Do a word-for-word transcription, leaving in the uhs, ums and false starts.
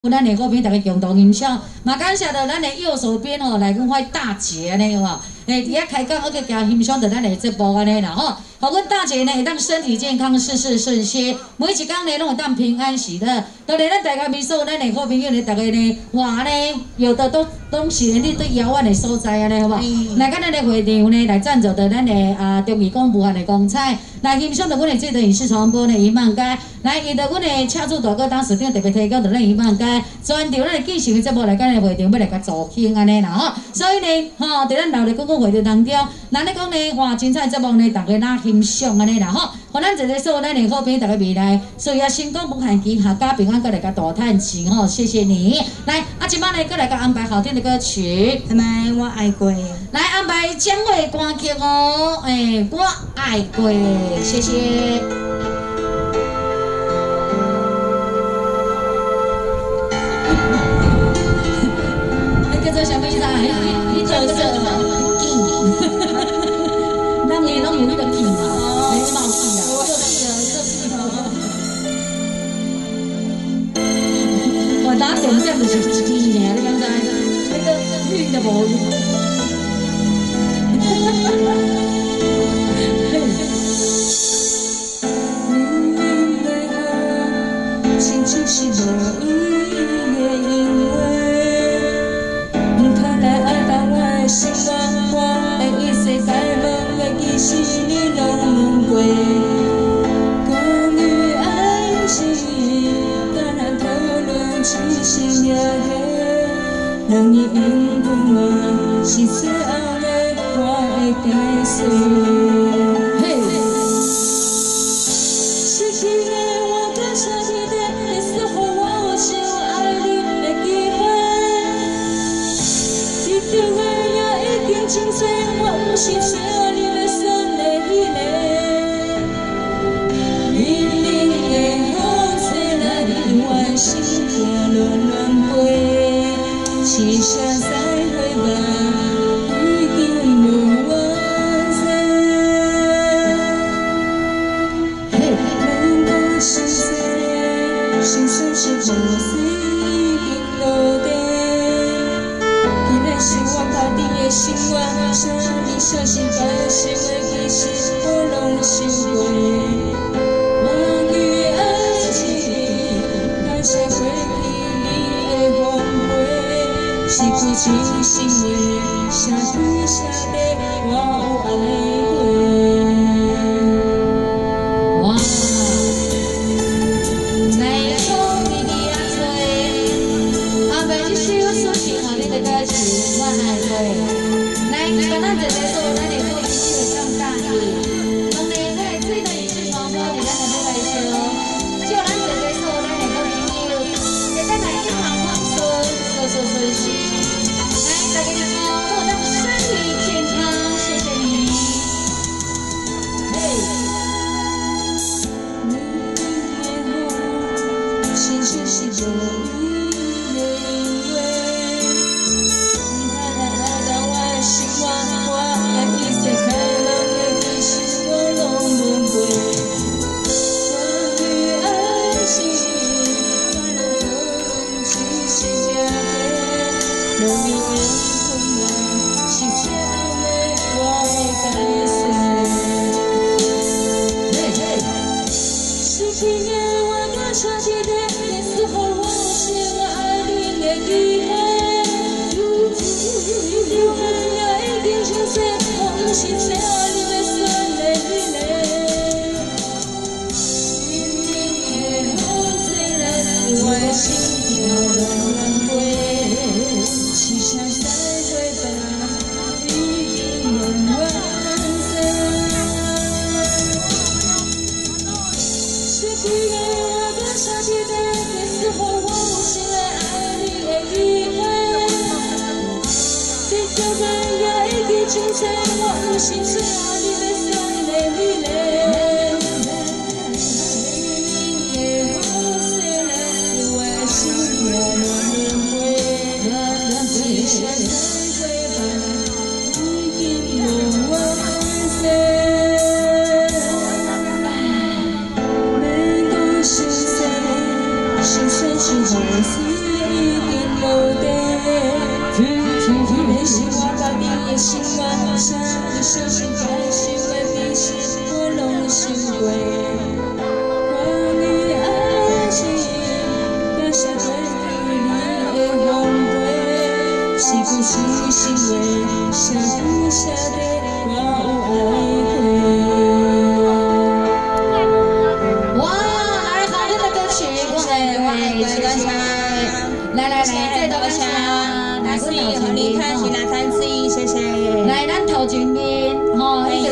咱的好朋友大家共同欣赏，嘛感谢到咱的右手边吼，来阮块大姐安尼有无？诶，伫遐开讲，而且加欣赏到咱的节目安尼啦吼。好，阮大姐呢会当身体健康，事事顺心，每一天呢拢会当平安喜乐。当然，咱大家民俗，咱的好朋友呢，大家呢话呢，有的都拢是咧对遥远的所在安尼好无？来，咱咱的会场呢，来赞助到咱的啊中义广武汉的光彩，来欣赏到阮的这个影视传播的一万街，来伊到阮的车主大哥当时长特别提供到咱一万街。专场咱的继续的节目来，咱的会场要来甲助兴安尼啦吼，所以呢，吼，伫咱闹热公共会场当中，咱咧讲呢，哇，精彩节目呢，大家哪欣赏安尼啦吼，互咱一个说，咱的好朋友大家未来，所以啊，成功不罕期，阖家平安，过来甲大探亲吼，谢谢你。来，啊，即摆呢，过来甲安排好听的歌曲， 安排我爱过， 来安排蒋伟歌曲哦，诶，我爱过，谢谢。 做啥物事啊？你你做这个劲，咱们拢有那个劲嘛，没冒气啊，做气了，做气了。我打重点就是气呢，你敢知？那个绿的无用。明明为何亲像是无意的因为？ 心肝我的一世界梦的其实你拢问过，关于爱情，当然讨论只是热血，让你应分我是最后的我的解释。失去的我感谢你的似乎我想爱你的机会，你对我。 真多我不是最爱你要选的迄个，明明的风吹来你我心痛乱乱飞，是啥再会吧，已经无完整。难过是谁，心酸是无谁已经落地。 是我家己的心愿，想你小心把心的其实我拢想过。关于爱情，感谢过去你的挽回，是不真心话，写对写对，我有爱过。哇！ 来，跟咱一个说，咱的好朋友上大意。当然，咱的最大影视传播是咱的来相，就咱一个说，咱的好朋友，会当来一帆风顺，事事顺心。来，大家就说，祝咱身体健康，谢谢你。嘿。明天后，心情是多雨。 心我我的一世可能的其实我拢问过，关于爱情，当然讨论只是热血，让你应分我是最后的我的解释。失去的我感谢你的时候，我是我爱你的机会。 我是最爱你要选的迄个，明明的风吹来，我的心跳乱乱飞，是啥再会吧，已经无完整。失去的我感谢你的时候，我有心来爱你的机会，这条路也已经清楚。 我是最爱你要选的迄个，明明的风吹来，我的心跳乱乱飞，是啥再会吧，已经无完整。每个是谁，心酸是何时？ 心话，舍不舍得我有爱会。 哇，来好听的歌曲，我爱我爱我感谢，来来来，再多感谢，来阮头前面吼， 谢谢。 来咱头前面吼，迄个